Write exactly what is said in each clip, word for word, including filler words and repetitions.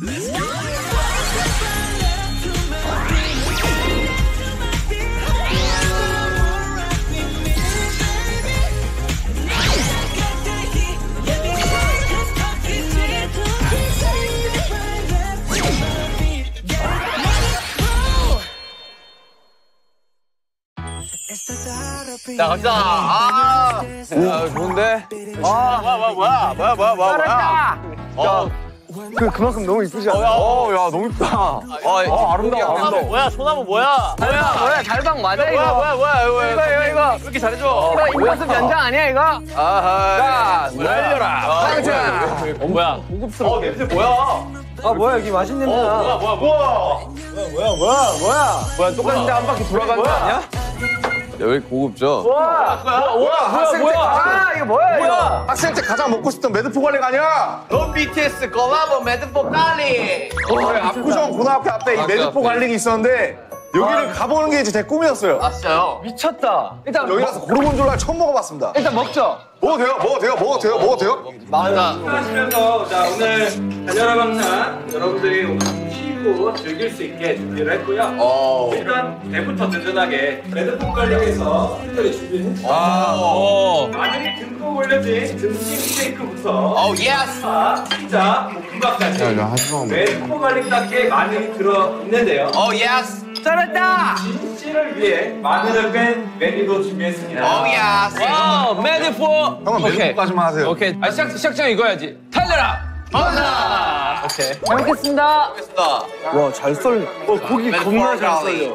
자, 갑시다. 아, 야, 좋은데? 아, 뭐야, 뭐야, 뭐야, 뭐야, 뭐야, 뭐야. 잘했다. 어, 그, 그만큼 너무 이쁘지 않아? 어, 야, 너무 이쁘다. 아, 어, 아름다워, 아름다워. 뭐야, 소나무 뭐야? 뭐야, 뭐야, 달방 맞아, 이거? 뭐야, 뭐야, 뭐야, 이거, 이거, 이거. 왜 이렇게 잘해줘? 이거 인버스 연장 아니야, 이거? 아하. 자, 날려라. 탕자. 어, 뭐야? 고급스러워. 어, 냄새 뭐야? 아, 뭐야, 여기 맛있는 어, 냄새나. 뭐야, 뭐야, 뭐야. 뭐야, 뭐야, 뭐야? 뭐야, 똑같은 데한 바퀴 돌아가는 거 아니야? 야, 왜 이렇게 고급져? 뭐야? 뭐야, 뭐야, 학생 때 아, 이거 뭐야, 이거? 학생 때 가장 먹고 싶던 매드포 관리가 아니야? 넌 비티에스 콜라보 매드포 관리. 압구정 고등학교 앞에 이 매드포 관리가 있었는데 여기를 가보는 게 이제 제 꿈이었어요. 아, 진짜요? 미쳤다. 일단 여기 가서 고르곤졸라 처음 먹어봤습니다. 일단 먹죠. 먹어도 돼요? 먹어도 돼요? 먹어도 돼요? 먹어도 돼요? 맞아. 하시면서 자 오늘 달려라 방탄 여러분들이 오늘 쉬고 즐길 수 있게 준비를 했고요. 어. 일단 배부터 든든하게 매드폰 관리해서 특별히 준비했습니다. 아. 오. 마늘이 듬뿍 올려진 등심 스테이크부터 오, 예스. 파, 피자, 볶음밥까지 매드폰 관리답게 마늘이 들어있는데요. 오, 예스. 잘했다. 진씨를 위해 마늘을 뺀 메뉴도 준비했습니다. 오, 예스. 와우, 매드포. 형은 매드포까지만 하세요. 오케이. 아, 시작, 시작장 이거야지. 달려라. 맞아. 오케이. 잘 먹겠습니다. 알겠습니다. 와, 잘 썰. 어, 고기 겁나 잘 썰려.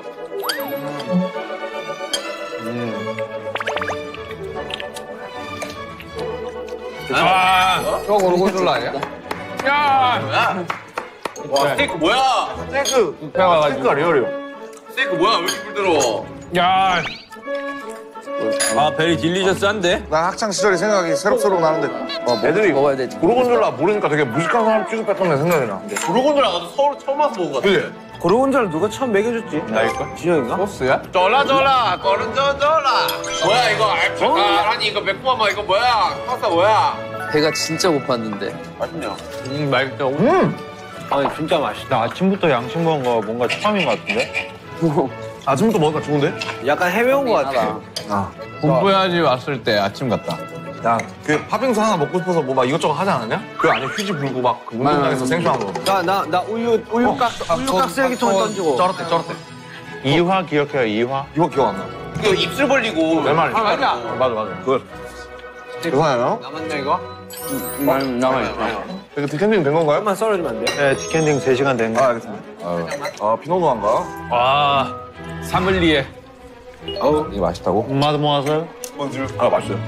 아, 저거 고르곤졸라 아니야? 야. 뭐야? 와, 스테이크 뭐야? 스테이크. 배워가지고. 스테이크가 리얼이요. 스테이크 뭐야? 왜 이렇게 불더러워? 야. 아, 베리 딜리셔스한데? 난 학창 시절이 생각이 새록새록 나는데 애들이 먹어야 되지. 고르곤졸라 모르니까 되게 무식한 사람 취급했던 내 생각이 나. 고르곤졸라 나도 서울 처음 와서 먹은 거 같아. 그래? 고르곤졸라 누가 처음 먹여줬지? 나일걸? 진영인가? 소스야? 졸라졸라 고르곤졸라. 뭐야 이거 알파카라니 이거 매콤한 이거 뭐야? 파스타 뭐야? 배가 진짜 고팠는데. 맛있냐? 음, 맛있다. 음! 아니, 진짜 맛있다. 아침부터 양식 먹은 거 뭔가 처음인 것 같은데? 아침부터 먹으니까 좋은데? 약간 해매운 거 같아. 아. 공부해야지 왔을 때 아침 같다. 야, 그 팥빙수 하나 먹고 싶어서 뭐 막 이것저것 하지 않았냐? 그 안에 휴지 불고 막 그 운동장에서 생수한 거. 나, 나, 나 우유, 우유 깍, 우유 깍 쓰레기통에 던지고. 쩔었대, 쩔었대. 이화 기억해요, 이화? 이거 기억 안 나. 이거 입술 벌리고. 내 말. 아, 맞아. 맞아, 맞아. 그거. 괜찮아요? 남았냐, 이거? 음, 남아있다. 이거 디캔딩 된 건가요? 한번 썰어주면 안 돼? 네, 디캔딩 세 시간 됐네. 아, 알겠습니다. 아, 피노누아인가? 와, 사믈리에. 어우, 이게 맛있다고? 엄마도 모아서요? 아, 맛있어요.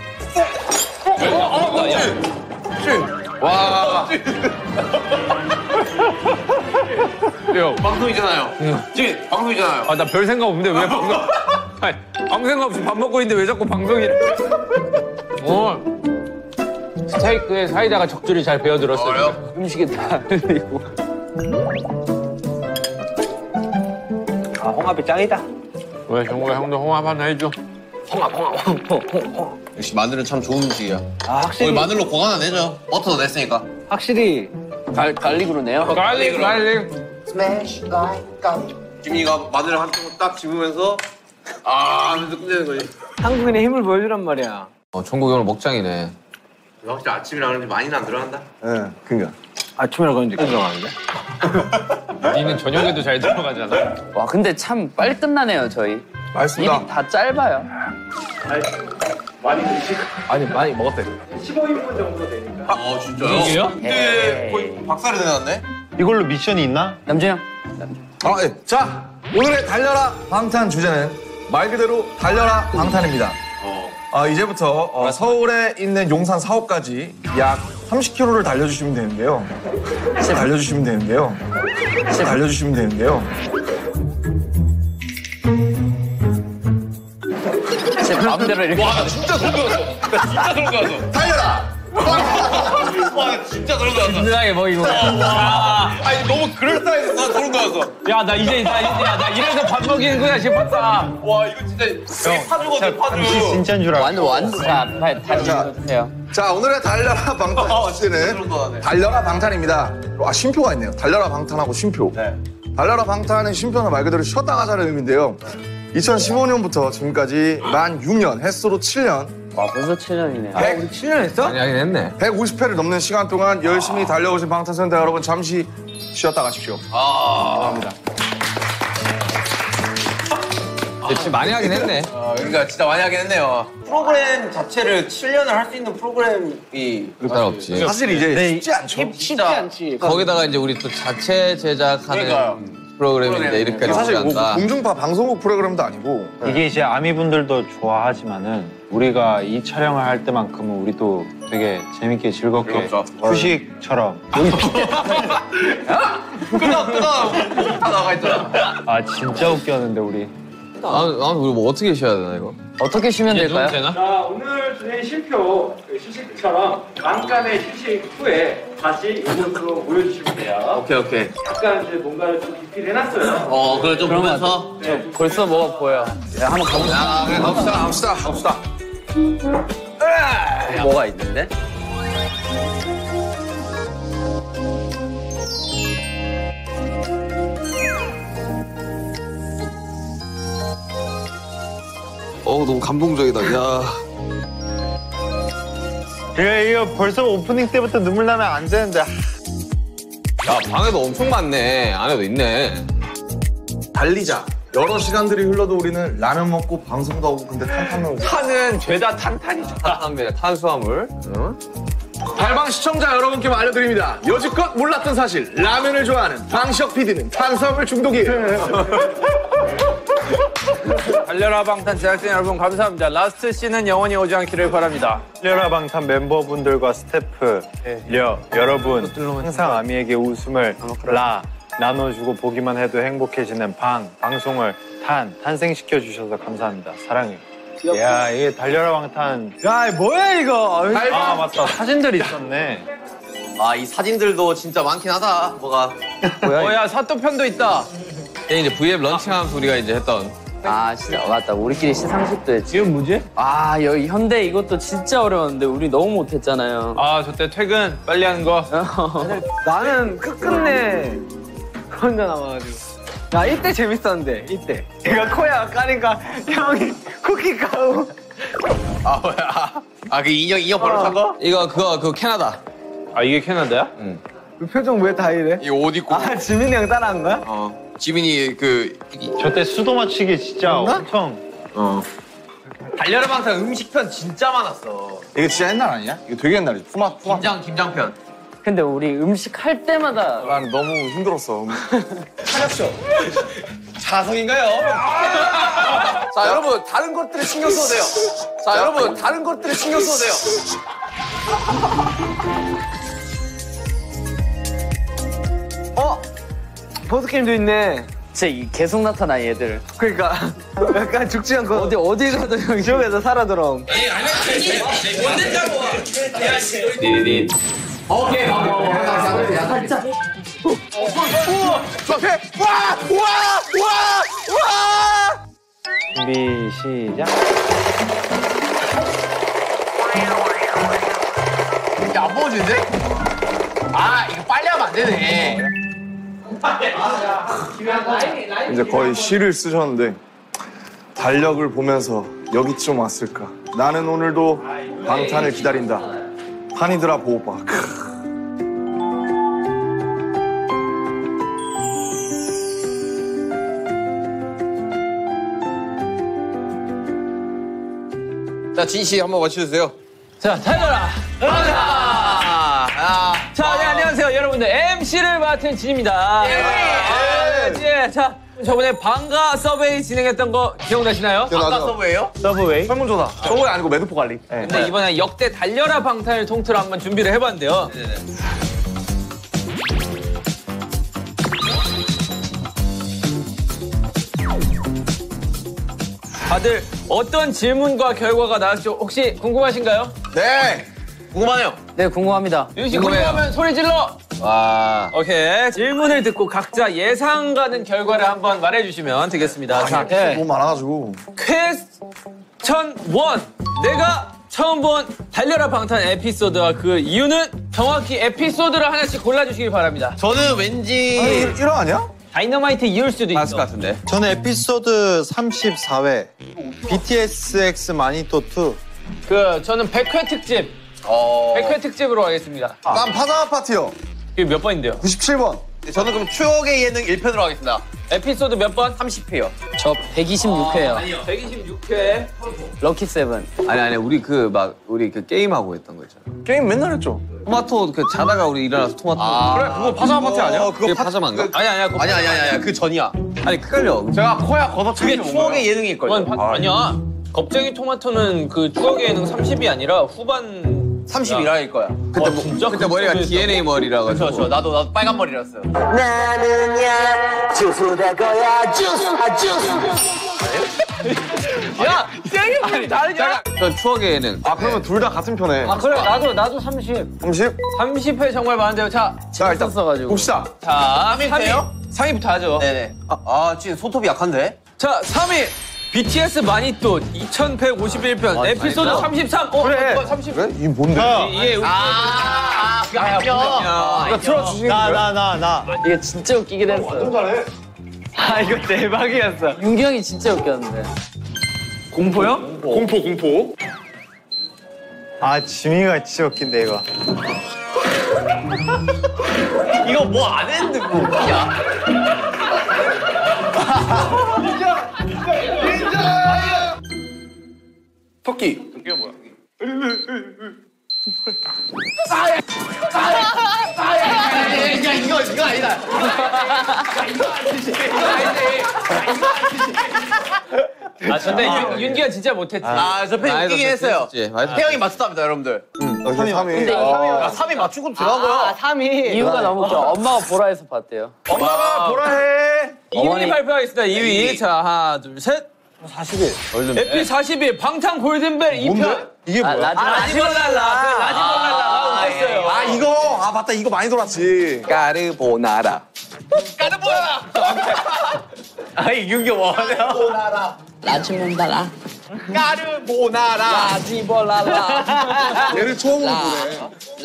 와. 요. 방송이잖아요. 진, 방송이잖아요. 아, 나 별 생각 없는데 왜 방송? 아니, 아무 생각 없이 밥 먹고 있는데 왜 자꾸 방송이래? 어. 스테이크에 사이다가 적절히 잘 배어들었어요. 음식이 다 흘리고. 아, 홍합이 짱이다. 왜 정국아 형도 홍합 하나 해줘? 홍합, 홍합, 홍합, 홍합. 역시 마늘은 참 좋은 음식이야. 아, 확실히. 거기 마늘로 공 하나 내죠. 버터도 냈으니까. 확실히. 갈, 갈릭으로 내요? 갈릭, 갈릭. 지민이가 마늘을 한 통을 딱 집으면서 아 하면서 끝내는 거지. 한국인의 힘을 보여주란 말이야. 어, 정국이 오늘 먹장이네. 확실히 아침이라 그런지 많이는 안 들어간다. 네, 그니까. 아침이라 그런지 꽤 들어가는데? 니는 저녁에도 잘 들어가잖아. 와, 근데 참 빨리 끝나네요, 저희. 맛있습니다. 입이 다 짧아요. 많이 드시고 아니, 많이 먹었대. 십오 인분 정도 되니까. 어 진짜요? 여기요? 근데 거의 박살이 내놨네. 이걸로 미션이 있나? 남준 형. 아, 예. 자, 오늘의 달려라 방탄 주제는 말 그대로 달려라 방탄입니다. 아, 이제부터 어, 서울에 있는 용산 사업까지 약 삼십 킬로미터를 달려주시면 되는데요. 달려주시면 되는데요. 달려주시면 되는데요. 제 마음대로 이렇게. 와 진짜 소름 돋았어. 나 진짜 소름 돋았어. 달려라. 와 진짜 소름 돋았어. 든든하게 먹이고. 와. 아니 너무 그럴싸해서 소름 돋았어. 야, 나 이제, 나 이제, 야, 나 이래서 밥 먹이는구나 싶었다. 와 이거 진짜 파주거든 파주. 당신 진짜인 줄 알고. 완전 완전 자, 빨리 다시 해요. 자, 오늘의 달려라 방탄 주제는 달려라 방탄입니다. 아, 쉼표가 있네요. 달려라 방탄하고 쉼표. 달려라 방탄의 쉼표는 말 그대로 쉬었다 가자는 의미인데요. 이천십오 년부터 지금까지 만 육 년, 횟수로 칠 년, 와, 벌써 칠 년이네. 백, 우리 칠 년 했어? 많이 하긴 했네. 백오십 회를 넘는 시간 동안 열심히 달려오신 방탄소년단 여러분 잠시 쉬었다 가십시오. 진짜 많이 하긴 했네. 아, 그러니까 진짜 많이 하긴 했네요. 프로그램 자체를 칠 년을 할 수 있는 프로그램이 잘 없지. 사실 이제 쉽지 않죠. 쉽지 않지. 거기다가 이제 우리 또 자체 제작하는 그러니까요. 프로그램인데 이렇게 사실 뭐 않다. 공중파 방송국 프로그램도 아니고 이게 이제 아미분들도 좋아하지만은 우리가 이 촬영을 할 때만큼은 우리도 되게 재밌게 즐겁게 즐겁죠. 휴식처럼 끊어 끊어 다 나가 있잖아. 아 진짜 웃겼는데 우리 아, 아, 우리 뭐 어떻게 쉬어야 되나 이거? 어떻게 쉬면 될까요? 되나? 자, 오늘 주제인 쉼표 그 휴식처럼 잠깐의 휴식 후에 다시 이곳으로 모여주시면 돼요. 오케이 오케이. 약간 이제 뭔가를 좀 기피를 해놨어요. 어 그걸 좀 보면서. 네, 벌써 뭐가 보여. 야, 한번 가보자. 아, 그래, 갑시다, 갑시다, 갑시다. 뭐가 있는데? 어 너무 감동적이다. 야. 그래 이거 벌써 오프닝 때부터 눈물 나면 안 되는데 야, 방에도 엄청 많네. 안에도 있네. 달리자. 여러 시간들이 흘러도 우리는 라면 먹고 방송도 하고 근데 탄탄한 탄은 죄다 탄탄이죠. 탄탄합니다. 탄수화물. 응? 달방 시청자 여러분께 알려드립니다. 여지껏 몰랐던 사실 라면을 좋아하는 방시혁 피디는 탄수화물 중독이에요. 달려라 방탄 제작진 여러분 감사합니다. 라스트 씬은 영원히 오지 않기를 바랍니다. 달려라 방탄 멤버분들과 스태프 려 여러분 항상 아미에게 웃음을 라 나눠주고 보기만 해도 행복해지는 방 방송을 탄 탄생시켜 주셔서 감사합니다. 사랑해요. 야 이게 달려라 방탄 야, 뭐야 이거? 아 맞다 사진들이 있었네. 아 이 사진들도 진짜 많긴 하다. 뭐가. 뭐야 사또편도 있다. 이제 브이앱 런칭하면서 우리가 이제 했던. 아, 진짜 맞다. 우리끼리 시상식도 했지. 지금 뭐지? 아, 여기 현대 이것도 진짜 어려웠는데 우리 너무 못했잖아요. 아, 저 때 퇴근 빨리 하는 거. 나는 끝끝내 혼자 남아가지고. 야, 이때 재밌었는데, 이때. 내가 코야 까니까 형이 쿠키 까고. 아 뭐야. 아 그 인형 인형 바로 산 거? 이거 그거 그 캐나다. 아 이게 캐나다야? 응. 그 표정 왜 다 이래? 이 옷 입고. 아, 지민이 형 따라한 거야? 어. 지민이 그. 저 때 수도 맞히기 진짜 엄청 어. 달려라 방탄 음식편 진짜 많았어. 이게 진짜 옛날 아니야? 이거 되게 옛날이지. 푸마, 푸마. 김장 김장편. 근데 우리 음식 할 때마다 난 너무 힘들었어. 자성인가요? 자 여러분 다른 것들에 신경 써도 돼요. 자 여러분 다른 것들에 신경 써도 돼요. 어? 보드게임도 있네. 진짜 이 계속 나타나 얘들. 그러니까 약간 죽지 않고 어디 어디 가도 형이 지옥에서 살아 돌아옴. 리리리. 준비 시작. 안 보여지는데? 아 이거 빨리 하면 안 되네. 이제 거의 시를 쓰셨는데 달력을 보면서 여기쯤 왔을까. 나는 오늘도 방탄을 기다린다. 한이들아 보고 봐. 자 진 씨 한번 맞춰주세요. 자, 달려라. 아, 아. 자, 네, 안녕하세요. 여러분들 엠씨를 맡은 진입니다. 예. 예. 자, 저번에 방가 서베이 진행했던 거 기억나시나요? 아까 서브예요? 서브웨이. 설문조사. 저거 아니고 매듭포 관리. 근데 이번에 역대 달려라 방탄을 통틀어 한번 준비를 해봤는데요. 다들 어떤 질문과 결과가 나올지 혹시 궁금하신가요? 네. 궁금하네요. 네, 궁금합니다. 윤씨 궁금하면 소리 질러! 와. 오케이. 질문을 듣고 각자 예상 가는 결과를 한번 말해주시면 되겠습니다. 자, 너무 많아가지고. 퀘스천 원. 내가 처음 본 달려라 방탄 에피소드와 그 이유는 정확히 에피소드를 하나씩 골라주시길 바랍니다. 저는 왠지 일 화 아니야? 다이너마이트 이을 수도 맞을 것 있어. 같은데. 저는 에피소드 삼십사 회 비티에스 X 마니또 투. 그 저는 백 회 특집. 어. 백 회 특집으로 하겠습니다. 난 파자마 파티요. 이게 몇 번인데요? 구십칠 번. 저는 그럼 추억의 예능 일 편으로 하겠습니다. 에피소드 몇 번? 삼십 회요. 저 백이십육 회요. 아니요. 백이십육 회. 럭키 세븐. 아니 아니 우리 그 막 우리 그 게임 하고 했던 거 있잖아. 게임 맨날 했죠. 토마토 그 자다가 우리 일어나서 토마토. 그래, 그거 파자마 파티 아니야? 어, 그거 파자마인가? 아니 아니야. 그거 아니 아니 아니 아니 그 전이야. 아니 헷갈려. 제가 코야 걷어 그게 추억의 예능일 그건 걸요. 파... 아니야. 겁쟁이 토마토는 그 추억의 예능 삼십이 아니라 후반 삼십일화일 거야. 그때 와, 뭐, 진짜? 그때 머리가 그거 디엔에이 머리라 가지고. 그렇죠. 나도 나도 빨간 머리랐어. 나는야 주스 될 거야 주스 아 주스 야, 쌩이 다르냐? 그 추억의 예능. 아, 그러면 둘 다 같은 편에. 아 그래 나도 나도 삼십. 삼십? 삼십 회 정말 많은데요. 자, 자, 일단 재밌었어가지고. 봅시다. 자, 삼 위부터요? 삼 위부터 하죠. 네네. 아, 아 지금 손톱이 약한데? 자, 삼 위. 비티에스 마니또 이천백오십일 편 에피소드 진짜? 삼십삼. 어, 그래. 어, 삼십. 그래? 이게 뭔데? 이게 우리 아, 그거 알죠. 이거 틀어주시는 나 나 나 나. 이게 진짜 웃기긴 했어요. 잘해. 아, 이거 대박이었어. 윤기 형이 진짜 웃겼는데. 공포요? 공포, 공포. 아 지민이가 진짜 웃긴데 이거. 이거 뭐 안 했는데 뭐 웃기냐? 토끼. 야 이거 이거 아니다. 아, 근데 윤- 윤기가 진짜 못했지. 아저 편 웃기긴 했어요. 태영이 맞췄답니다 여러분들. 삼 위. 삼 위. 야 삼 위 맞추고 들어가고요. 삼 위. 이유가 너무 웃겨. 엄마가 보라에서 봤대요. 엄마가 보라 해. 이 위 발표하겠습니다. 이 위. 자, 하나, 둘, 셋. 사십 일. 에피 사십 일 방탄 골든벨 이 편. 뭔데? 이게 뭐야? 아, 라지벌랄라. 그 라지벌랄라가 웃겼어요. 아, 이거. 아, 맞다. 이거 많이 돌았지. 까르보나라. 까르보나라. 아이 윤기 뭐하냐? 라지몬달라 까르보나라. 라지벌랄라. 얘를 처음으로 보네.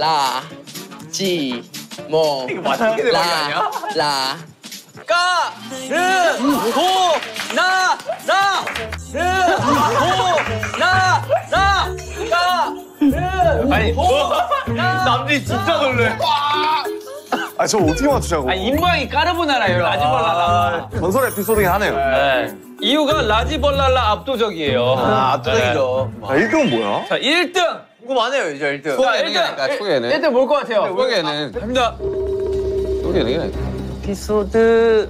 라지모 이거 맞게 대박이 아니야? 라 까, 르, 고, 나, 라, 르, 고, 나, 라, 까, 르, 아니, 고, 나. 남들이 진짜 놀래. 아, 저 어떻게 맞추자고. 아니, 입모양이 까르보나라예요, 라지벌랄라. 전설 에피소드긴 하네요. 네. 이유가 라지벌랄라 압도적이에요. 아 압도적이죠. 아, 일 등은 뭐야? 자, 일 등. 궁금하네요 이제 일 등. 자, 일 등. 초계는. 일 등 뭘 것 같아요? 초계는. 갑니다. 초계는. 에피소드.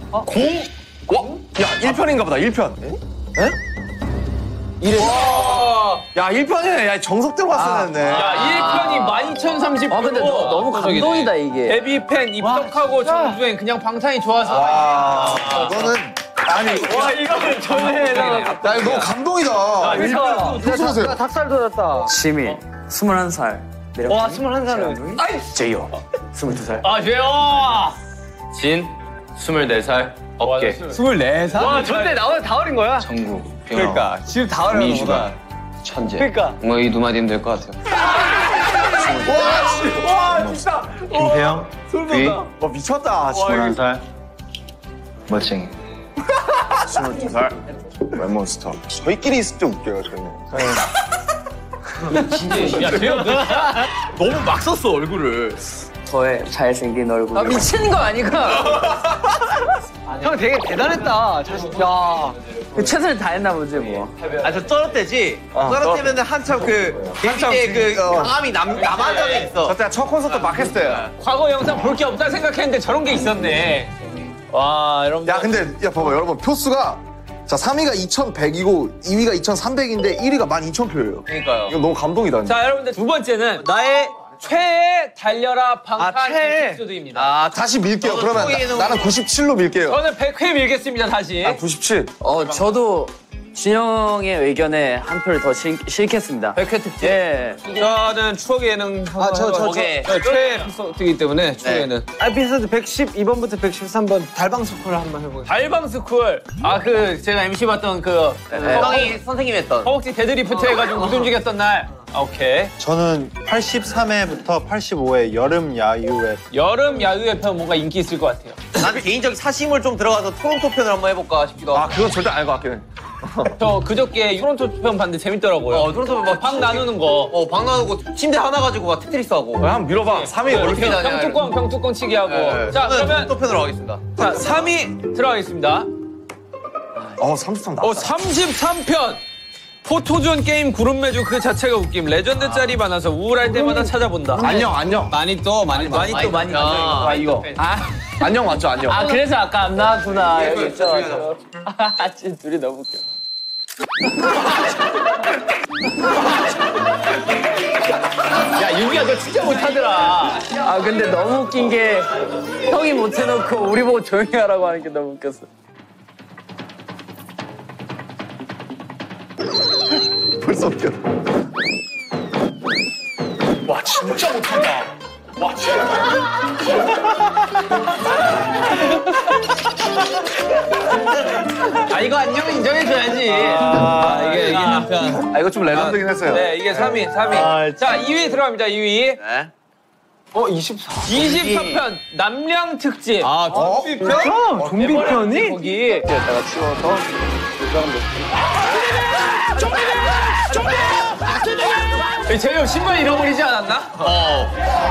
야, 일 편인가 보다. 일 편. 에? 이래. 야, 일 편이네. 야, 정석대로 갔어야 했네. 야, 일 편이 만 이천삼십 표. 아, 근데 너무 감동이다, 이게. 데뷔팬 입덕하고 정주행 그냥 방탄이 좋아서. 와, 이거는. 아니, 와, 이거는 전에. 야, 이거 너무 감동이다. 일 편. 보세요. 닭살 돋았다. 지민, 스물한 살. 와, 스물한 살은. 제이요, 스물두 살. 아, 죄요. 진, 스물네 살. 어깨. 스물네 살. 와, 저때 나오는 다 어린 거야? 정국. 그러니까 지금 다 어려운 민슈가 천재. 그러니까. 뭐 이 두 마디면 될 것 같아요. 와, 진짜. 김태형, 비, 와, 미쳤다. 스물한 살. 멋쟁이. 스물두 살. 랩몬스터. 저희끼리 있을 때 웃겨요, 저희는. 야, 재영, 너 진짜 너무 막 썼어 얼굴을. 저의 잘생긴 얼굴. 아, 미치는 거 아니가? 형 되게 대단했다. 자신. 야. 최선을 다했나 보지 뭐. 아저 쩔었대지. 쩔었대면 한참 그 한참 그 강함이 남 남한 적이 있어. 저때 첫 콘서트 막 했을 때야. 과거 영상 볼 게 없다 생각했는데 저런 게 있었네. 와, 여러분. 야, 근데, 야, 봐봐, 여러분. 표수가. 자, 삼 위가 이천백이고, 이 위가 이천삼백인데, 일 위가 만 이천 표예요. 그러니까요. 이거 너무 감동이다. 진짜. 자, 여러분들 두 번째는 나의 최애 달려라 방탄 아, 최애. 에피소드입니다. 아 다시 밀게요. 저도 그러면 초기에는 나, 나는 구십칠로 밀게요. 저는 백 회 밀겠습니다, 다시. 아, 구십칠. 어, 저도 진영의 의견에 한 표를 더 실, 실겠습니다. 백 회 특집. 예. 저는 추억의 예능 아, 저, 저, 저. 네, 최애 에피소드이기 때문에 추억의 예능. 에피소드 백십이 번부터 백십삼 번 달방스쿨 한번 해보겠습니다. 달방스쿨. 아, 그 제가 엠씨 봤던 그 형이 선생님 했던. 허벅지 데드리프트 해가지고 못 움직였던 날. 아, 오케이. 저는 팔십삼 회부터 팔십오 회 여름 야유회. 여름 야유회 편 뭔가 인기 있을 것 같아요. 난 개인적인 사심을 좀 들어가서 토론토 편을 한번 해볼까 싶기도 하고. 아, 그건 절대 아닐 것 같긴 해. 저 그저께 토론토 편 봤는데 재밌더라고요. 어, 토론토 막 방 나누는 거. 어, 방 나누고 침대 하나 가지고 막 테트리스 하고. 한번 밀어봐. 삼 위 어떻게 올리자. 다냐. 병뚜껑 병뚜껑 치기 하고. 네, 자, 저는 그러면 토론토 편으로 가겠습니다. 자, 삼 위 들어가겠습니다. 어, 삼십삼 나. 어, 삼십삼 편. 포토존 게임 그룹 매주 그 자체가 웃김. 레전드 짤이 많아서 우울할 때마다 찾아본다. 안녕, 안녕. 많이 또 많이 많이 또 많이. 아, 아, 이거. 아, 안녕 맞죠, 안녕. 아 그래서 아까 안 나왔구나. 여기 있어가지고. 아, 진짜 둘이 너무 웃겨. 야, 유미야 너 진짜 못하더라. 아 근데 너무 웃긴 게 형이 못해놓고 우리 보고 조용히 하라고 하는 게 너무 웃겼어. 벌써 웃겨. 와 진짜 못한다. 와 진짜. 아, 이거 안녕 인정해줘야지. 아, 이게 이게 한 편. 아, 이거 좀 레전드긴 했어요. 네, 이게 삼 위, 삼 위. 아, 자, 이 위 들어갑니다, 이 위. 네. 어 이십사. 이십사 편 남량 특집. 아 좀비 편? 어, 좀비 편이? 거기. 내가 치워서 제이홉 신발 잃어버리지 않았나? 어.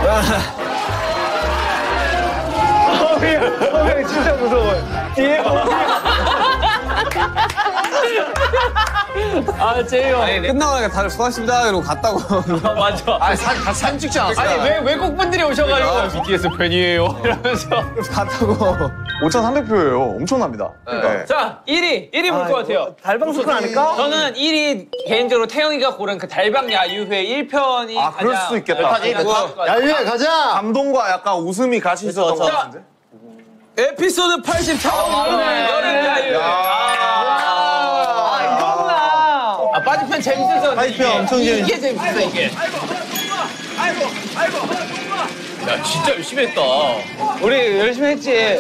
형 진짜 무서워. 뒤에 아 제이홉. 끝나고 나니까 다들 수고하셨습니다. 이러고 갔다고. 아, 맞아. 아니, 사, 다 사진 찍지 않았어요? 아니, 왜 외국 분들이 오셔가지고 비티에스 팬이에요. 이러면서. 갔다고. 오천삼백 표예요. 엄청납니다. 네. 자, 일 위. 일 위 볼 것 같아요. 달방스쿨 아닐까? 저는 일 위 개인적으로 태영이가 고른 그 달방 야유회 일 편이 아, 그럴 가장 수도 있겠다. 가장 좋을 것 같아요. 야유회 가자. 감동과 약간 웃음이 같이 있었던 것 자, 같은데? 에피소드 팔십사 번 여름 야유회. 아 이거구나. 아, 빠지편 재밌었어. 빠지편 이게. 엄청 재밌- 이게 재밌었어, 이게. 야, 진짜 열심히 했다. 우리 열심히 했지.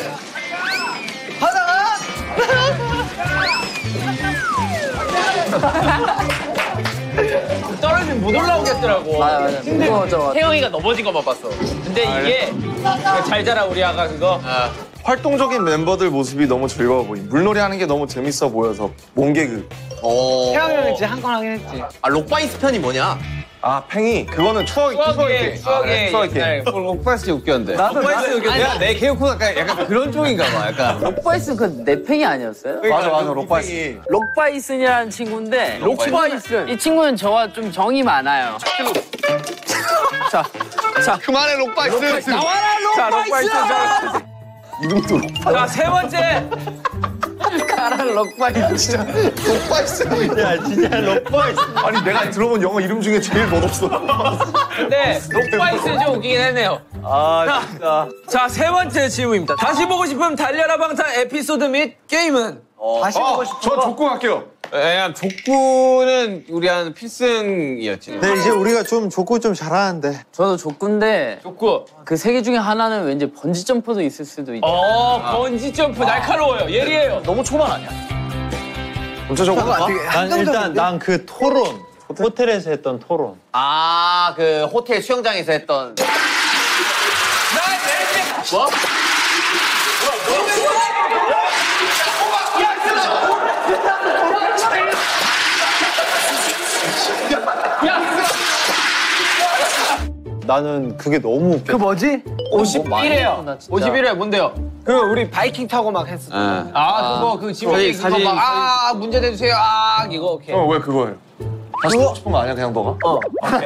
떨어지면 못 올라오겠더라고. 맞아 맞아. 무거워져. 태영이가 넘어진 것만 봤어. 근데 이게 그 잘 자라 우리 아가 그거. 활동적인 멤버들 모습이 너무 즐거워 보임. 물놀이 하는 게 너무 재밌어 보여서 몸개그. 어. 태양이 형이 진짜 한 건 하긴 했지. 아, 록바이스 편이 뭐냐? 아, 팽이. 그거는 추억이 추억의 추억의 추억의 게임. 록바이스 웃겼는데. 나도 록바이스 나도- 웃겼는데. 아니, 내 개그 코너가 약간 그런 쪽인가 봐. 약간. 록바이슨 그 내팽이 아니었어요? 맞아, 맞아, 록바이스. 록바이슨이라는 친구인데 록바이슨 이 친구는 저와 좀 정이 많아요. 그만해, 록바이스. 나와라 록바이스. 이름도 자, 세 번째. 가라 록바이슨. 진짜 록바이스. 야 진짜 록바이스. 아니, 내가 들어본 영어 이름 중에 제일 멋없어. 근데 록바이스 좀 웃기긴 했네요. 아 진짜. 자, 세 번째 질문입니다. 다시 보고 싶은 달려라 방탄 에피소드 및 게임은? 다시 어, 보고 싶어. 저 족구 갈게요. 예, 족구는 우리 한 필승이었지. 네 이제 우리가 좀 족구 좀 잘하는데. 저도 족구인데 족구. 그 세 개 중에 하나는 왠지 번지 점프도 있을 수도 있다. 어, 번지 점프 날카로워요. 예리해요. 너무 초반 아니야? 진짜 저거 난 일단 난 그 토론. 호텔에서 했던 토론. 아, 그 호텔 수영장에서 했던. 뭐? 나는 그게 너무 웃겨. 그 뭐지? 오십일 회요. 나 진짜. 오십일 회 뭔데요? 그 우리 바이킹 타고 막 했었. 아, 그거 그 지목이 그거 사진, 막 아, 문제 내주세요. 아, 이거 오케이. 어, 왜 그거예요? 다시 보고 싶은 거 아니야, 그냥 너가? 어.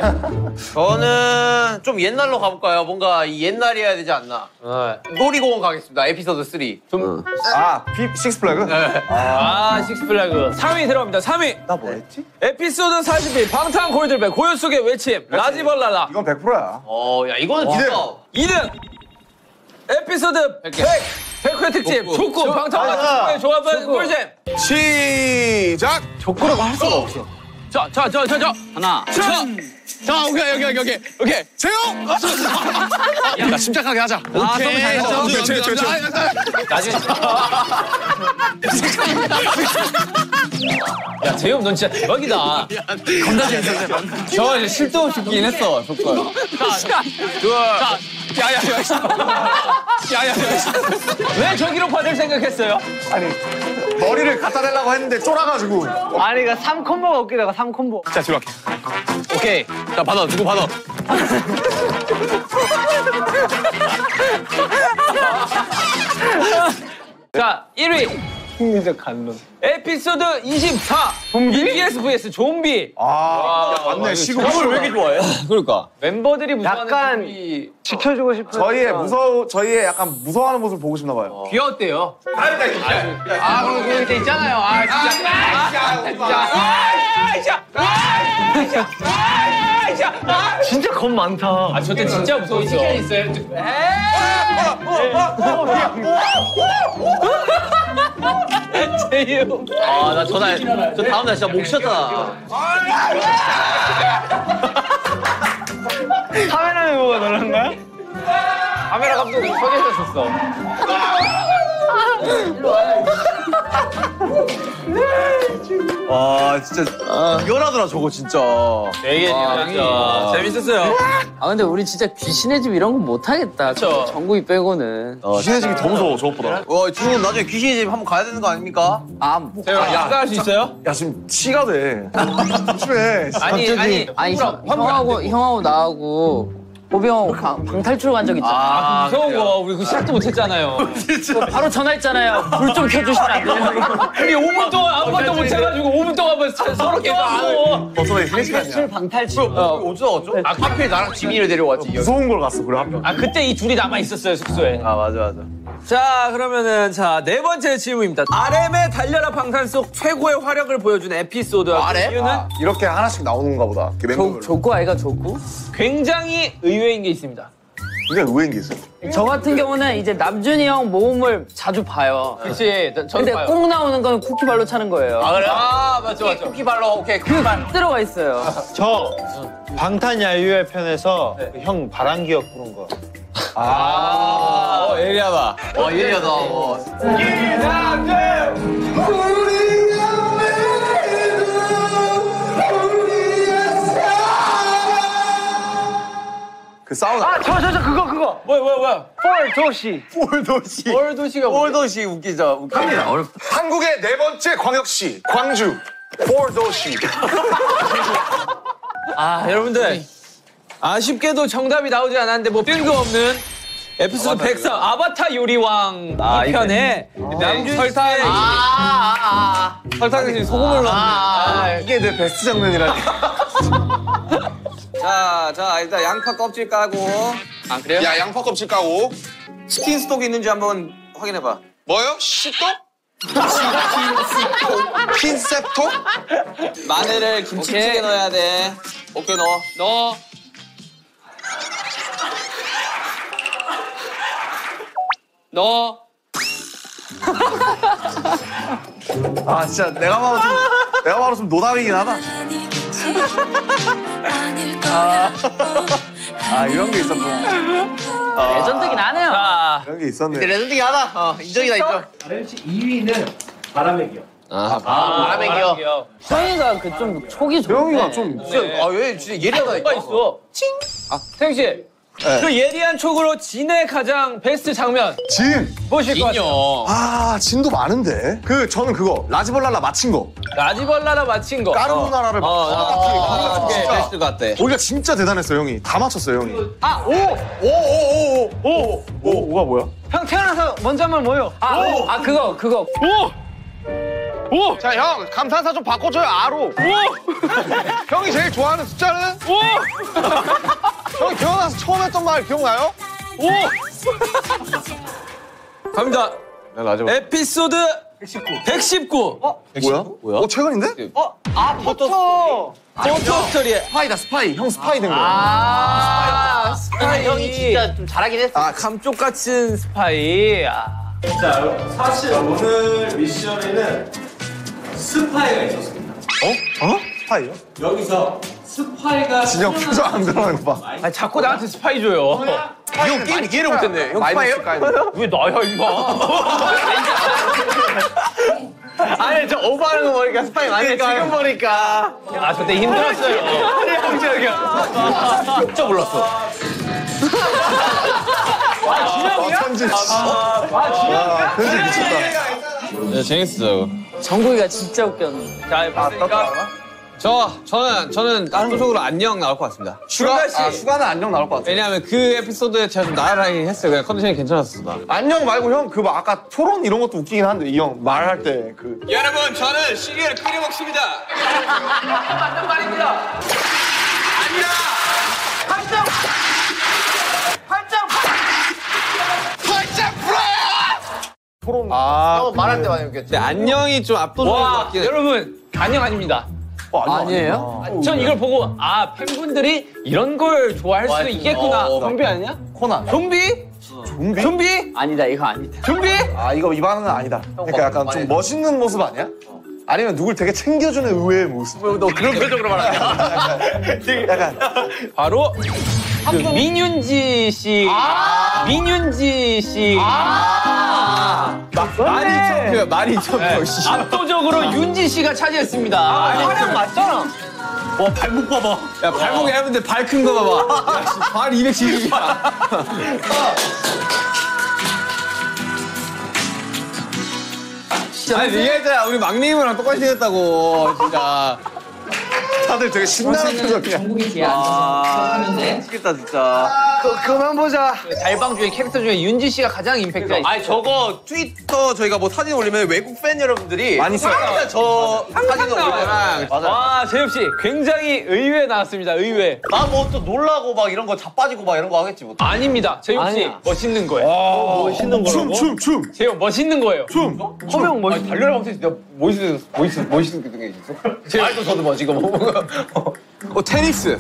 저는 좀 옛날로 가볼까요? 뭔가 이 옛날이어야 되지 않나? 놀이공원 가겠습니다. 에피소드 삼. 좀 아, 피, 식스플래그? 아, 식스플래그. 삼 위 들어갑니다. 삼 위. 나 뭐 했지? 에피소드 사십일 방탄 골드백 고요 속의 외침 라지벌라라. 이건 백 퍼센트야. 어, 야, 이거는 진짜. 이 등 에피소드 백 백회 특집 족구 방탄소년단의 조합은 꿀잼. 시작. 족구라고 할 수가 없어. 자, 자, 자, 자, 자. 하나. 자, 자, 오케이, 여기, 여기, 여기, 오케이. 세용. 야, 침착하게 하자. 아, 너무 잘했어. 오케이, 제, 제, 제. 나중에. 야, 재엽, 넌 진짜 대박이다. 겁나 재밌었어. 저 이제 실도 없이 끼긴 했어, 족구. 자, 둘. 자, 야, 야, 야. 야, 야, 야. 왜 저기로 받을 생각했어요? 머리를 갖다 대려고 했는데 쫄아가지고. 아니, 이거 삼 콤보가 웃기다가 삼 콤보. 자, 뒤로 할게. 오케이. 자, 받아, 누구 받아. 자, 일 위. 흥미적 간론. 에피소드 이십사. 비티에스 vs 좀비. 아, 맞네. 시국. 왜 이렇게 좋아해? 그러니까. 멤버들이 무서워하는 약간 좀비. 지켜주고 싶은. 저희의 무서 저희의 약간 무서워하는 모습을 보고 싶나 봐요. 귀여웠대요. 아, 그럼 그때 있잖아요. 아, 진짜. 아, 진짜. 아, 진짜. 아, 진짜. 아, 진짜. 아, 진짜 겁 많다. 아, 저때 진짜 무서웠어. 치킨 있어요. 제이요. 아, 나 전화, 저 다음날 진짜 목 쉬었다. 카메라맨 보고 놀란 거야? 카메라 감독이 서 계셨었어. 와, 진짜. 미안하더라, 저거 진짜. 되게 진짜 재밌었어요. 아, 근데 우리 진짜 귀신의 집 이런 거 못하겠다. 그쵸. 정국이 빼고는. 귀신의 집이 더 무서워, 저것보다. 와, 지금 나중에 귀신의 집 한번 가야 되는 거 아닙니까? 아, 뭐. 제가 식사할 수 있어요? 야, 지금 치가 돼. 조심해. 아니, 아니. 아니, 형, 화물 안 형하고, 되고. 형하고 나하고. 보비 형 방, 방탈출 간 적 있잖아. 아, 무서운 거. 우리 그 시작도 못 했잖아요. 바로 전화했잖아요. 불 좀 켜주시면 안 돼요? 우리 오 분 동안 아무것도 못 해가지고 오 분 동안 뭐 서로 계속 안 벌써 힐링시간이야. 방탈출, 방탈출. 어쩌다 어쩌? 아, 카페에 나랑 지민이를 데려왔지. 무서운 걸 갔어, 그래, 한 명. 아, 그때 이 둘이 남아 있었어요, 숙소에. 아, 맞아, 맞아. 자, 그러면은 자, 네 번째 질문입니다. 알엠의 달려라 방탄 속 최고의 화력을 보여준 에피소드. 알엠? 이유는 이렇게 하나씩 나오는 건가 보다. 그 조, 멤버별로. 조구 아이가 조구? 굉장히 의외인 게 있습니다. 이게 의외인 게 있어. 저 같은 경우는 이제 남준이 형 모음을 자주 봐요. 그치, 저도 근데 봐요. 꼭 나오는 건 쿠키발로 차는 거예요. 아, 그래? 아, 맞죠, 맞죠. 쿠키발로, 오케이, 쿠키발. 들어가 있어요. 저 방탄 야유회 편에서 그형 바람기억 부른 거. 아, 어, 예리하다. 와, 예리하다. 와. 그 사우나. 아, 저, 저, 저, 그거, 그거. 뭐야, 뭐야, 뭐야. 폴 도시. 폴도시. 월도시가 뭐야? 홀도시 웃기자. 웃기자. 한국의 네 번째 광역시, 광주. 폴도시. 아, 여러분들. 아쉽게도 정답이 나오지 않았는데 뭐 뜬금없는 에피소드 백사 아바타 요리왕 아, 이 편에 남준 설탕 아, 아, 아. 설탕 대신 소금을 넣는 아, 이게 내 베스트 장면이라니. 자, 자, 일단 양파 껍질 까고. 아, 그래요? 야, 양파 껍질 까고. 치킨 스톡 있는지 한번 확인해봐. 뭐요? 시떡? 핀세토? 마늘을 김치찌개 오케이. 넣어야 돼. 오케이, 넣어. 넣어. 넣어. 아, 진짜 내가 봐도 좀, 내가 봐도 좀 노답이긴 하다. 아, 아 이런 게 있었구나. 레전드긴 하네요. 자, 이런 게 있었네. 레전드긴 하다. 어, 인정이다, 인정. 아, 바람액이요. 형이가 그 좀 촉이 좋네. 형이가 좀. 진짜, 아, 왜 진짜 예리하다니까. 뭐가 있어? 칭. 아, 태영 씨. 그 예리한 촉으로 진의 가장 베스트 장면 진! 무엇일 것 같아요? 아, 진도 많은데? 그, 저는 그거, 라지벌랄라 맞힌 거. 라지벌라라 맞힌 거. 까르보나라를 막. 어, 아, 어, 진짜. 베스트 같대. 우리가 진짜 대단했어요, 형이. 다 맞췄어요, 형이. 아, 오! 오, 오, 오, 오, 오, 오, 오가 뭐야? 형 태어나서 먼저 한번 모여. 아, 오! 아 그거, 그거. 자, 형, 감탄사 좀 바꿔줘요, 아로. 오! 형이 제일 좋아하는 숫자는? 오! 형이 태어나서 처음 했던 말 기억나요? 갑니다. 네, 라지벌. 에피소드 백십구. 어? 뭐야? 뭐야? 어, 최근인데? 아, 포토. 포토 스토리에. 스파이다, 스파이. 형 스파이 된 거. 아, 스파이. 형이 진짜 좀 잘하긴 했어. 아, 감쪽 같은 스파이. 아. 자, 사실 오늘 미션에는 스파이가 있었습니다. 어? 어? 스파이요? 여기서 스파이가 진영 표정 안 들어가는 거 봐. 아니, 자꾸 나한테 스파이 줘요. 형 게임 이해를 못했네. 형 스파이예요? 왜 나야, 임마. 아니 저 오버하는 거 보니까 스파이 아니 지금 보니까. 아, 그때 힘들었어요. 진짜 몰랐어. 아, 천지. 아, 진영이야? 편지 미쳤다. 네, 재밌어요. 정국이가 진짜 웃겼는데. 자, 봤으니까. 저 저는 저는 다른 쪽으로 안녕 나올 것 같습니다. 슈가? 아, 슈가는 안녕 나올 것 같아. 왜냐하면 그 에피소드에 제가 좀 나란히 했어요. 그냥 컨디션이 괜찮았어. 나. 안녕 말고 형 그 아까 토론 이런 것도 웃기긴 한데 이 형 말할 때 그. 여러분 저는 시리얼을 끓여 먹습니다. 맞는 말입니다. 안녕. 팔짱! 팔짱! 팔짱 풀어요. 토론. 아 말할 때만 웃겼지. 근데 안녕이 좀 압도적인 것 와, 같긴 해. 여러분, 안녕 아닙니다. 어, 안녕, 아니에요? 안녕. 전 이걸 보고, 아, 팬분들이 이런 걸 좋아할 수도 있겠구나. 좀비 아니야? 코난. 좀비? 좀비? 좀비? 아니다, 이거 아니다. 좀비? 아 이거 이 반응은 아니다. 그러니까 약간 좀 멋있는 모습 아니야? 아니면 누굴 되게 챙겨주는 의외의 모습. 너 그런 표정으로 말하냐? 약간 바로 그 민윤지 씨. 민윤지 씨. 많이 쳤고요. 많이 쳤고요. 씨. 압도적으로 윤지 씨가 차지했습니다. 화량 맞잖아. 와 발목 봐봐. 야 발목 얇은데 발 큰 거 봐봐. 야, 씨, 발 이백칠십이야. 아니 얘기했잖아. 우리 막내님이랑 똑같이 생겼다고 진짜. 다들 되게 신나는 표정이야. 정국이 뒤에 앉아서 하면 돼. 미치겠다 진짜. 그, 그만 보자. 달방 중에 캐릭터 중에 윤지 씨가 가장 임팩트가 있어요. 아니 저거 트위터 저희가 뭐 사진 올리면 외국 팬 여러분들이 많이 써요. 항상 저 사진 올리면 와, 재엽 씨 굉장히 의외 나왔습니다. 의외. 나 뭐 또 놀라고 막 이런 거 자빠지고 막 이런 거 하겠지 뭐. 아닙니다. 재엽 씨 아니야. 멋있는 거예요. 멋있는 춤, 춤, 춤, 재엽 멋있는 거예요. 춤. 허명 멋있는. 달려라 방송 진짜 멋있는 멋있는 멋있는 게 있어. 말도 저도 멋지고 뭐. 어 테니스.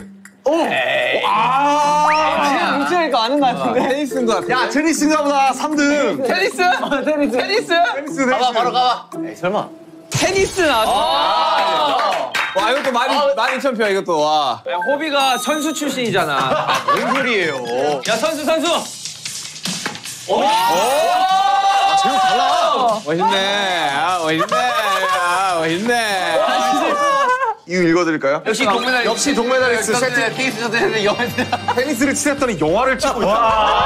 아, 웃으니까 아는 거 같은데. 테니스인 것 같아. 야 테니스인가 보다 삼 등. 테니스? 테니스? 테니스? 테니스, 가봐 테니스. 바로 가봐. 에이 설마. 테니스 나왔어. 와 이것도 많이 많이 천표 이것도 와. 야, 호비가 선수 출신이잖아. 뭔 소리예요? 야, 선수 선수. 제목 달라. 멋있네. 아 멋있네. 아 멋있네. 이거 읽어드릴까요? 역시 동메달. 역시 동메달리스트 세트. 테니스 저도 영화. 테니스를 치렀더니 영화를 찍고 있다.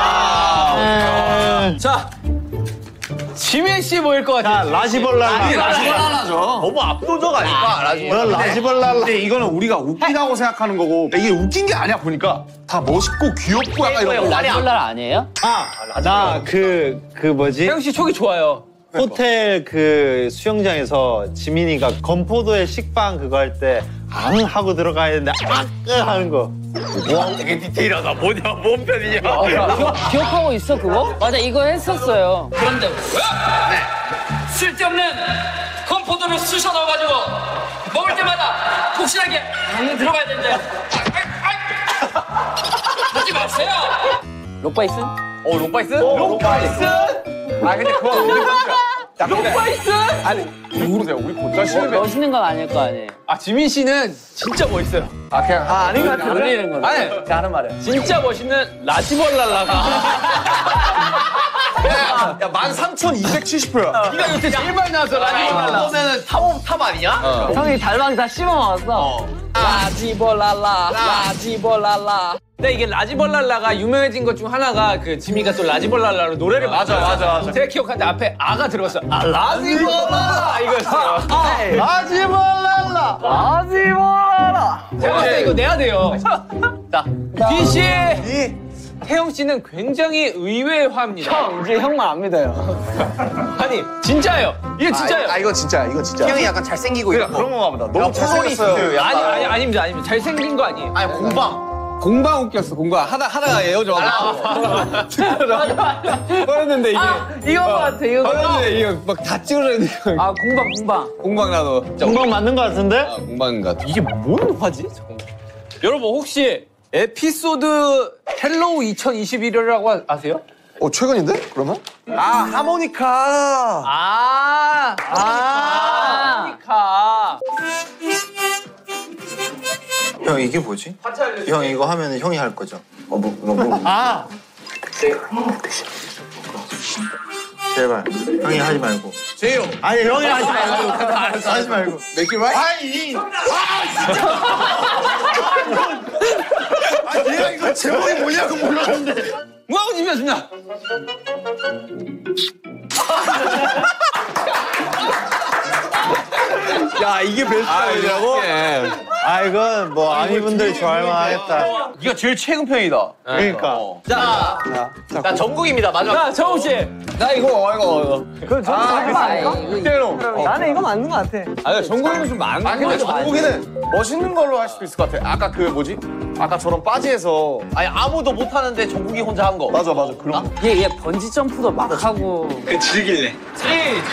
자, 지민 씨 보일 것 같아. 라지벌랄라. 라지벌랄라죠. 너무 압도적 아닐까? 라지벌랄라. 라지벌랄라. 근데 이거는 우리가 웃기다고 생각하는 거고 이게 웃긴 게 아니야 보니까 다 멋있고 귀엽고 약간 이런 거. 라지벌랄 아니에요? 나 그 그 뭐지? 태영 씨 촉이 좋아요. 호텔 그 수영장에서 지민이가 건포도의 식빵 그거 할 때 앙 하고 들어가야 되는데 아끄 하는 거. 와 되게 디테일하다. 뭐냐 뭔 편이냐. 기억, 기억하고 있어, 그거? 맞아, 이거 했었어요. 그런데 네. 쓸데없는 컴포터를 쑤셔 넣어가지고 먹을 때마다 폭신하게 안에 들어가야 되는데 하지 마세요. 록바이슨? 어 롱바이스? 롱바이스? 아 근데 그거 우리 롱바이스? 아니 모르세요. 우리 곧잘 실패. 멋있는 건 아닐 거 아니에요. 아, 지민 씨는 진짜 멋있어요. 아 그냥 아 아닌 것 같아. 놀리는 거네. 아니, 그냥 하는 말이야. 진짜 멋있는 라지벌랄라가 야 만 삼천 이백칠십 표야. 네가 요새 제일 많이 나왔어, 라지벌랄라. 그러면은 탑, 탑 아니냐? 형이 달방 다 씹어 먹었어. 라지벌랄라, 라지벌랄라. 근데 이게 라지벌랄라가 유명해진 것 중 하나가 그 지미가 또 라지벌랄라로 노래를 맞아 맞아 맞아. 제가 기억하는데 앞에 아가 들어갔어요. 아 라지벌랄라 이거였어요. 라지벌랄라. 라지벌랄라. 제가 봤을 때 이거 내야 돼요. 자, 빈 씨, 이 태영 씨는 굉장히 의외화입니다. 형, 이제 형만 안 믿어요. 아니 진짜예요. 이게 진짜예요. 아 이거 진짜야. 이거 진짜. 형이 약간 잘생기고 그러니까 이런 그런 거. 건가 보다. 너무 잘생겼어요. 아니 아니 아닙니다 아닙니다. 잘생긴 거 아니에요. 아니 공방. 공방 웃겼어 공방. 하다 하다가 헤어져. 꺼냈는데 이게. 아, 이거 같아, 이거. 꺼냈는데 이게 막 다 찌그러져 있는 거. 아, 공방, 공방. 공방 나도. 공방 맞는 거 같은데? 아, 공방인 것 같아. 이게 뭔 화지? 여러분 혹시 에피소드 헬로우 이천이십일이라고 아세요? 어 최근인데? 그러면? 아 하모니카. 아, 아, 하모니카. 형 이게 뭐지? 형 이거 하면 형이 할 거죠? 어, 뭐, 뭐, 뭐. 아! 제발 형이 하지 말고. 제요. 아니 형이 하지 말고. 하지 말고. Make it right. 아니. 아 진짜. 아 내가 이거 제목이 뭐냐고 몰랐는데. 무하고 준비했습니다. 야 이게 베스트라고? 아 이건 뭐 아미분들이 좋아할 만하겠다. 이거 제일 최근 편이다. 그러니까. 자, 자 정국입니다. 마지막. 자, 정우 씨. 나 이거 이거 이거. 그럼 저도 해봐. 그대로. 나는 이거 맞는 것 같아. 아 정국이는 좀 많은 아 근데 정국이는 멋있는 걸로 할 수도 있을 것 같아. 아까 그 뭐지? 아까처럼 빠지에서 아니 아무도 못 하는데 정국이 혼자 한 거. 맞아 맞아 그런 거. 얘, 얘 번지 점프도 막 하고. 즐길래. 삼, 이, 일.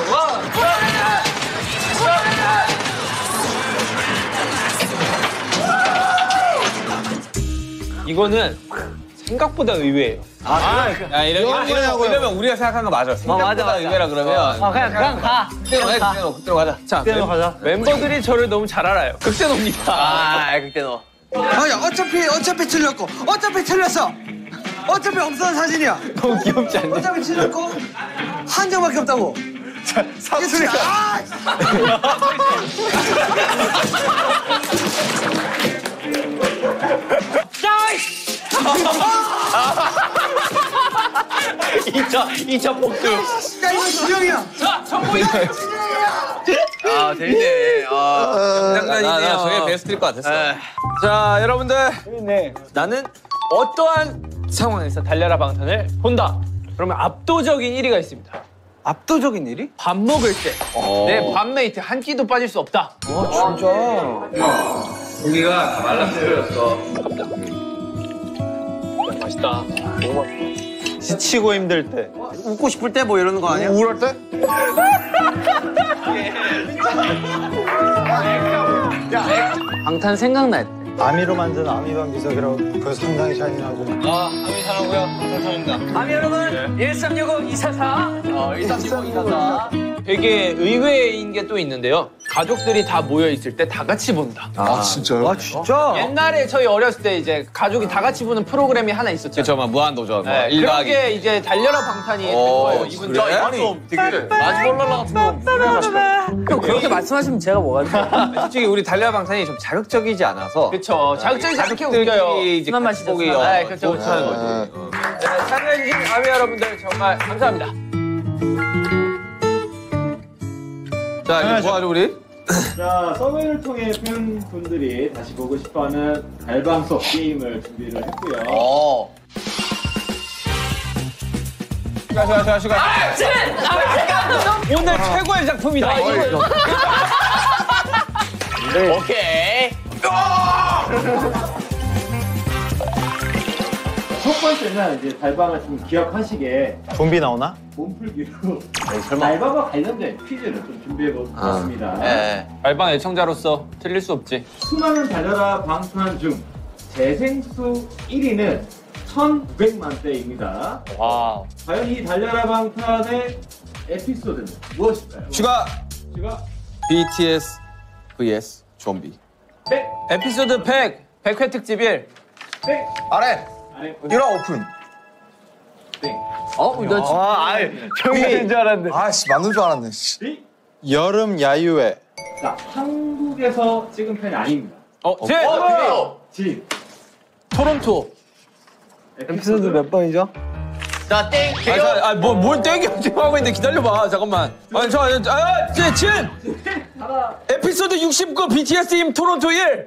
이거는 생각보다 의외예요. 아, 야, 이러면, 이러면, 이러면 우리가 생각한 거 맞아. 생각보다 맞아, 맞아. 의외라 그러면. 어, 그냥, 그냥 가. 그때로 해, 그때로, 그때로 가자. 자, 그때로 가자. 멤버들이 저를 너무 잘 알아요. 극대노입니다. 아, 그때 너. 아야 어차피 어차피 틀렸고 어차피 틀렸어. 어차피 없어서 사진이야. 너무 귀엽지 않니? 어차피 틀렸고 한 장밖에 없다고. 사투리가. 아! 이차 이차 폭주. 야 이거 진영이야. 자, 정국이. 아 재밌네. 아. 장난이네요. 저게 베스트일 것 같았어. 자, 여러분들. 재밌네. 나는 어떠한 상황에서 달려라 방탄을 본다. 그러면 압도적인 일 위가 있습니다. 압도적인 일이? 밥 먹을 때 내 밥메이트 한 끼도 빠질 수 없다. 아 진짜. 고기가 다 말라버렸어. 맛있다. 지치고 힘들 때. 웃고 싶을 때 뭐 이러는 거 아니야? 우울할 때? 방탄 생각날 때. 아미로 만든 아미방 비석이라고 그거 상당히 잔인하고. 아, 아미 사랑고요. 감사합니다. 아미 여러분, 일삼육오 이사사. 어, 일삼육오 이사사. 되게 의외인 게 또 있는데요. 가족들이 다 모여 있을 때 다 같이 본다. 아 진짜요? 아 진짜? 옛날에 저희 어렸을 때 이제 가족이 다 같이 보는 프로그램이 하나 있었죠. 그쵸, 막 무한도전. 네, 그런 게 이제 달려라 방탄이 했던 거예요. 이분들. 아니 되게 마지몰랄라 같은 거 풀어가고 싶어. 형 그렇게 말씀하시면 제가 뭐가 돼? 솔직히 우리 달려라 방탄이 좀 자극적이지 않아서. 그쵸. 자극적이지 않게 웃겨요. 이제 순한 맛이 보기 됐어. 네, 그렇죠, 그렇죠. 하는 거지. 네, 참여해주신 아미 여러분들 정말 감사합니다. 자, 이제 뭐 하죠 우리? 자, 서브웨이를 통해 팬분들이 다시 보고 싶어하는 갈방석 게임을 준비를 했고요. 어. 시간, 시간, 시간, 시간. 아, 진! 오늘 최고의 작품이다. 오케이. 첫 번째는 이제 달방을 좀 기억하시게 좀비 나오나? 몸풀기로 설마. 달방과 관련된 퀴즈를 좀 준비해봤습니다. 예. 알방 애청자로서 틀릴 수 없지. 수많은 달려라 방탄 중 재생수 일 위는 천구백만 대입니다. 와. 과연 이 달려라 방탄의 에피소드는 무엇일까요? 슈가 슈가 비티에스 vs 좀비. 백, 에피소드 백, 백 회 특집 일. 백, 아래. 아래, 유라 오픈. 백, 어, 나 진짜. 아, 아니 정비인 줄 알았는데. 아씨 맞는 줄 알았네. 씨. 비. 여름 야유회. 자, 한국에서 찍은 편이 아닙니다. 어, 진! 진. 토론토. 에피소드 몇 번이죠? 자, 땡. 아, 자, 아, 뭐, 뭘 땡겨 지금 하고 있는데 기다려봐. 잠깐만. 아니, 저, 아, 아, 진! 진! 에피소드 육십구 비티에스 임 토론토 일.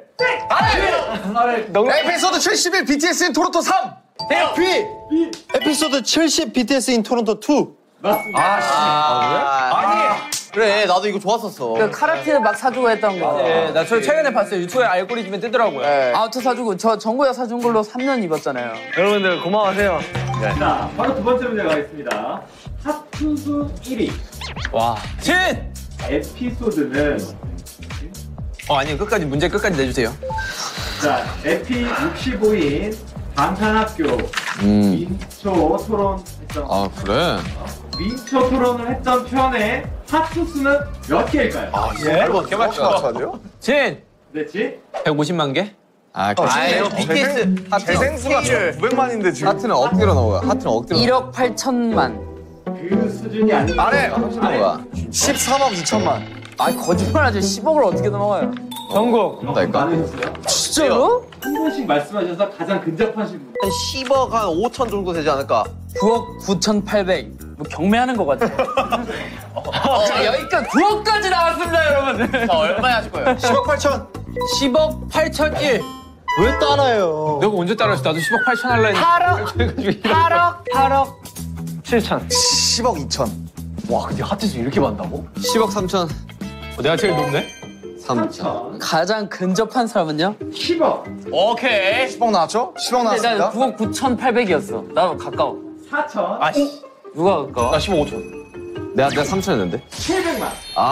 에피소드 칠십일 비티에스인 토론토 삼. B. 에피소드 칠십 비티에스인 토론토 투. 맞습니다. 아, 아니. 그래, 나도 이거 좋았었어. 그 카라트 막 사주고 했던 거. 네, 나 저 최근에 봤어요. 유튜브에 알고리즘에 뜨더라고요. 아우터 사주고 저 정구야 사준 걸로 삼 년 입었잖아요. 여러분들 고마워하세요. 자, 바로 두 번째 문제 가겠습니다. 핫투수 일 위 와. 진! 에피소드는 어, 아니요. 끝까지, 문제 끝까지 내주세요. 자, 에피 육십오 인 방탄학교 음. 민초 토론 했던 아 그래? 민초 토론을 했던 편의 하트 수는 몇 개일까요? 아, 예? 개맞춰야 진! 됐지? 백오십만 개? 아 아유, 비티에스 재생수가 구백만인데 지금. 하트는 억지로 넣어요. 하트는 억지로. 일억 팔천만. 그 수준이 아니고 아래 아래 거야. 십삼억 이천만. 아니 거짓말하지. 십억을 어떻게 넘어가요? 전국. 그런다니까. 많으셨어요? 진짜로? 한 분씩 말씀하셔서 가장 근접하신 분. 한 십억 한 오천 정도 되지 않을까? 구억 구천팔백. 뭐 경매하는 것 같아. 자, 여기까지 구억까지 나왔습니다, 여러분. 자, 얼마에 하실 거예요? 십억 팔천. 십억 팔천일. 왜 따라요? 내가 언제 따라했어? 나도 십억 팔천 할라 했는데. 팔억. 팔억. 팔억. 칠천. 십억 이천. 와, 근데 하트수 이렇게 많다고? 십억 삼천. 어, 내가 제일 높네? 삼천. 가장 근접한 사람은요? 십억, 오케이. 십억 나왔죠? 십억 근데 나왔습니다. 나는 구억 구천팔백이었어. 나도 가까워. 사천, 아씨. 누가 가까워? 나 십억 오천. 내가 내가 삼천 했는데. 칠백만.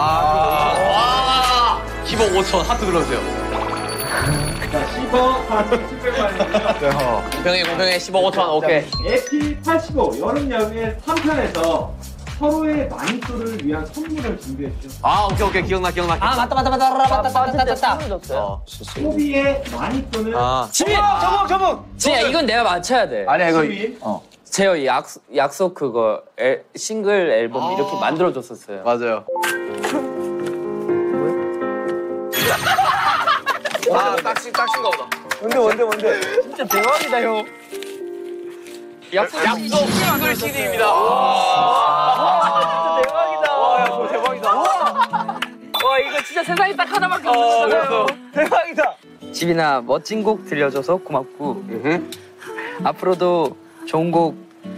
와, 십억 오천 하트 눌러주세요. 자, 십억, 사천, 칠백만입니다. 공평해, 공평해. 십억 오천, 오케이. 에피 팔십오 여름 야구의 삼 편에서 서로의 마니또를 위한 선물을 준비해 주셨어요. 아, 오케이, 오케이. 기억나, 기억나. 아 맞다 맞다 맞다 맞다 맞다 맞다 맞다 맞다. 어. 소비의 마니또는 아. 지민! 저거 저거! 지민야 이건 내가 맞춰야 돼. 아니야, 이거. 지민. 제가 약속, 약속 그거 앨, 싱글 앨범 이렇게 만들어줬었어요. 맞아요. 아, 딱신, 딱신가 보다. 뭔데 뭔데 뭔데? 진짜 대박이다 형. 약속 약속 싱글 씨디입니다. 와, 진짜 대박이다. 와, 야, 저거 대박이다. 와 이거 진짜 세상에 딱 하나밖에 없는 어, 거잖아요. 대박이다. 지민아 멋진 곡 들려줘서 고맙고 앞으로도 좋은 곡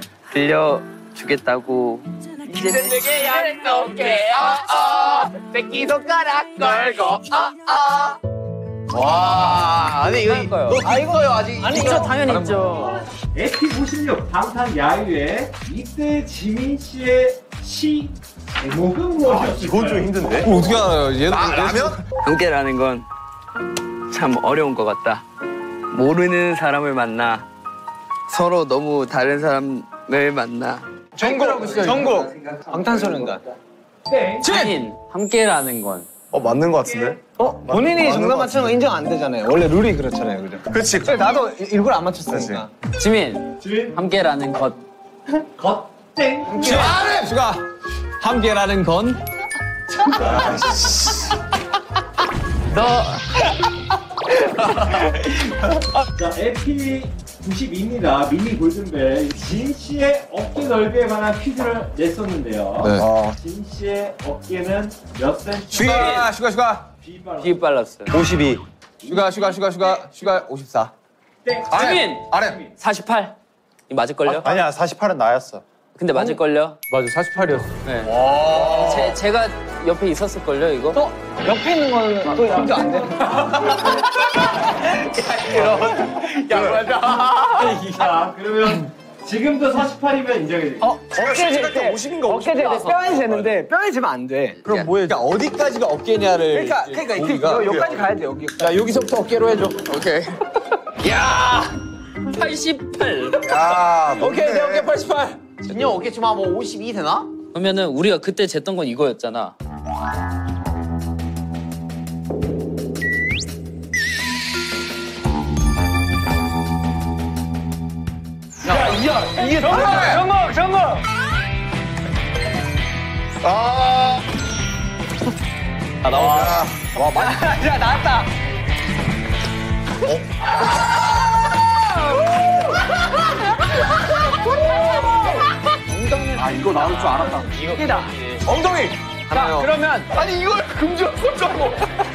들려주겠다고. 이제 내게 약속해. 아, 새끼 손가락 걸고. 아, 아. 와, 아니 이거 할까요? 너 있어요 아직. 아니 저 당연히 있죠. 에피 오십육 방탄 야유의 이때 지민 씨의 시 제목은 무엇이었을까요? 이건 좀 힘든데. 그럼 어떻게 알아요? 얘는 아, 라면? 함께라는 건 참 어려운 것 같다. 모르는 사람을 만나 서로 너무 다른 사람을 만나. 전국. 전국. 방탄소년단. 땡. 아닌 함께라는 건. 어 맞는 것 같은데. 어? 본인이 정답 맞추는 거 인정 안 되잖아요. 원래 룰이 그렇잖아요. 그죠? 그렇지. 나도 일부러 안 맞췄으니까. 지민 지민. 함께라는 것. 것. 땡. 아, 슈가. 함께라는 건. 너 자, 에피 구십이입니다. 미니 골든벨. 진 씨의 어깨 넓이에 관한 퀴즈를 냈었는데요. 네. 어. 진 씨의 어깨는 몇 센치? 슈가, 슈가, 슈가. 비발. 비 빨랐어요. 오십이. 슈가, 슈가, 슈가, 슈가, 슈가 오십사. 땡. 지민 아래. 사십팔. 이 맞을걸요? 아니야, 사십팔은 나였어. 근데 맞을걸요? 맞아, 사십팔이었어. 네. 제, 제가 옆에 있었을걸요 이거? 또 옆에 있는 거는 또 인정 안 돼. 자, 그러면 지금도 사십팔이면 인정해 드릴게요. 어? 어깨 잴 때 오십인가 어깨 잴 때 뼈에 재는데 뼈에 재면 안 돼. 그럼 뭐야? 그러니까 어디까지가 어깨냐를. 그러니까 그러니까 그, 우리가. 여, 여기까지 가야 돼. 여기. 야, 여기서부터 어깨로 해줘. 오케이. 팔십팔. 야. 오케이, 내 어깨 팔십팔. 진영 어깨치마 뭐 오십이 되나? 그러면은 우리가 그때 쟀던 건 이거였잖아. 야, 이야, 이게 정말. 정말, 정말. 아. 아, 나왔어. 와 많이. 야, 나왔다. 아 이거 나올 줄 알았다. 이다. 엉덩이. 자, 그러면. 아니 이걸 금지할 거잖아.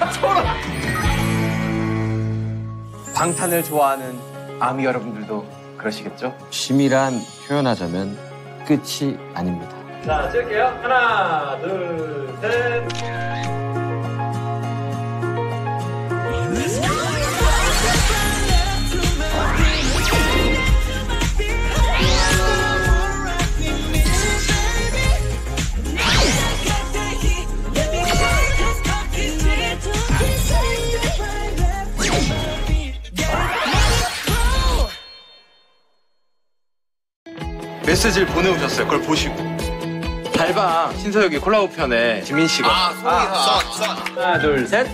방탄을 좋아하는 아미 여러분들도 그러시겠죠? 심이란 표현하자면 끝이 아닙니다. 자, 찍을게요. 하나, 둘, 셋. 메시지를 보내오셨어요. 그걸 보시고. 달방 신서유기 콜라보 편에 지민 씨가 아, 소희가. 하나, 둘, 셋.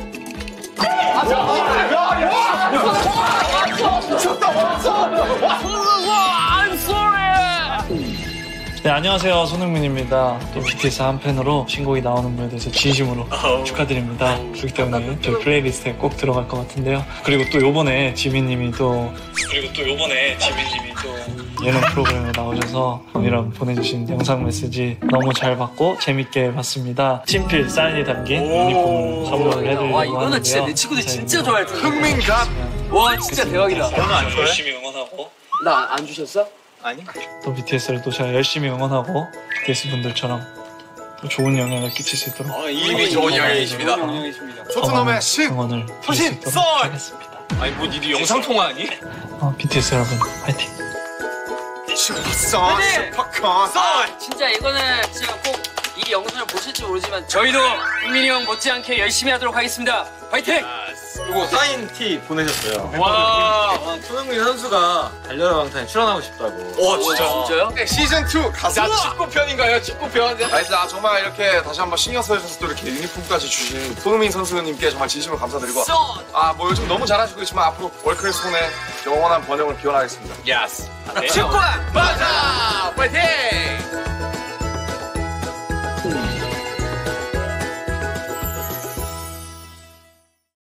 네, 안녕하세요. 손흥민입니다. 또 비티에스 한 팬으로 신곡이 나오는 거에 대해서 진심으로 축하드립니다. 그렇기 때문에 저희 플레이리스트에 꼭 들어갈 것 같은데요. 그리고 또 요번에 지민님이 또 그리고 또 요번에 지민님이 또 예능 프로그램에 나오셔서 이런 보내주신 영상 메시지 너무 잘 받고 재밌게 봤습니다. 친필 사인이 담긴 유니폼 선물을 해드리려고 와, 하는데요. 이거는 진짜 내 친구들이 진짜 좋아할 텐데. 흥민갑. 와, 진짜 대박이다. 저는 안 열심히 응원하고 나 안 주셨어? 아니. 또 비티에스를 또 제가 열심히 응원하고 비티에스 분들처럼 또 좋은 영향을 끼칠 수 있도록 이미 좋은 영향이십니다. 토트넘의 신 응원을 드릴 수 있도록 하겠습니다. 아니 뭐 니들 영상 통화하니? 어, 비티에스 여러분 화이팅! 슈퍼선 슈퍼컨. 진짜 이거는 진짜 꼭 이 영상을 보실지 모르지만 저희도 흥민이 형 못지않게 열심히 하도록 하겠습니다. 화이팅! 그리고 사인 티 보내셨어요. 와, 손흥민 선수가 달려라 방탄에 출연하고 싶다고. 오, 진짜. 진짜요? 시즌 투 가서. 자, 축구편인가요? 축구편? 나이스. 아, 정말 이렇게 다시 한번 신경 써주셔서 또 이렇게 유니폼까지 주신 손흥민 선수님께 정말 진심으로 감사드리고. 아, 뭐 요즘 너무 잘하시고 있지만 앞으로 월클 손에 영원한 번영을 기원하겠습니다. 예스. 축구야! 맞아! 파이팅! 음.